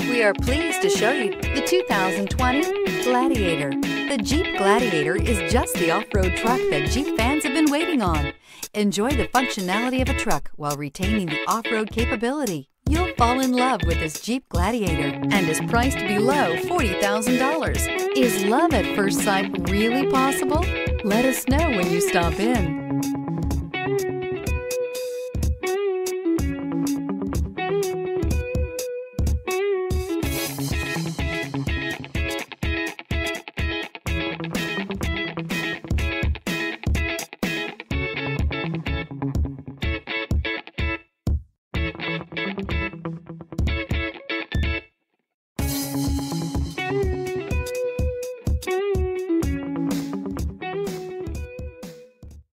We are pleased to show you the 2020 Gladiator. The Jeep Gladiator is just the off-road truck that Jeep fans have been waiting on. Enjoy the functionality of a truck while retaining the off-road capability. You'll fall in love with this Jeep Gladiator and is priced below $40,000. Is love at first sight really possible? Let us know when you stop in.